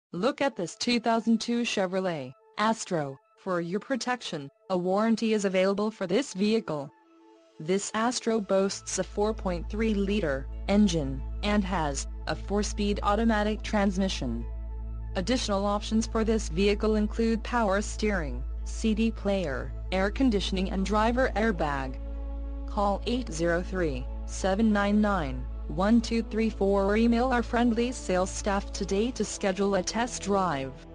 Look at this 2002 Chevrolet Astro. For your protection, a warranty is available for this vehicle. This Astro boasts a 4.3-liter engine, and has a 4-speed automatic transmission. Additional options for this vehicle include power steering, CD player, air conditioning and driver airbag. Call 803-799-1234 or email our friendly sales staff today to schedule a test drive.